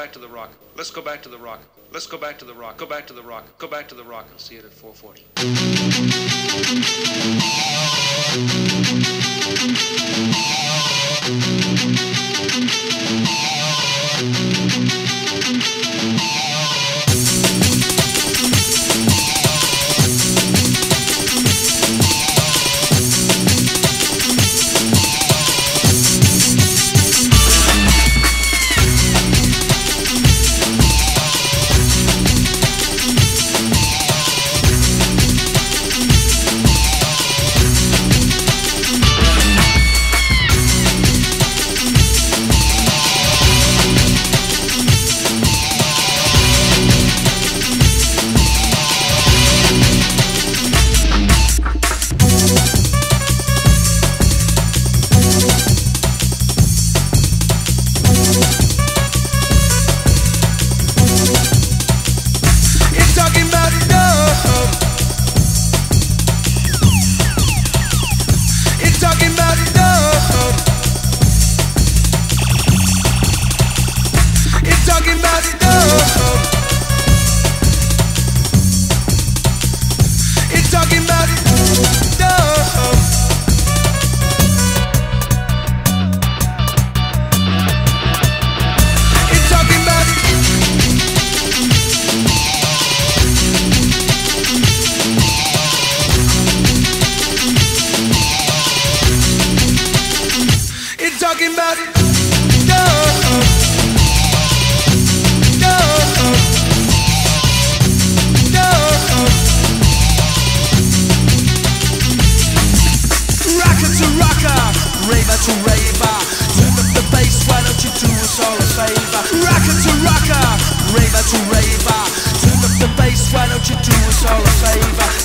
back to the rock. Let's go back to the rock. Let's go back to the rock. Go back to the rock. Go back to the rock and see it at 440. Talking about it, rocker to rocker, raver to raver, turn up the bass, why don't you do us all a favor? Rocker to rocker, raver to raver, turn up the bass, why don't you do us all a favor?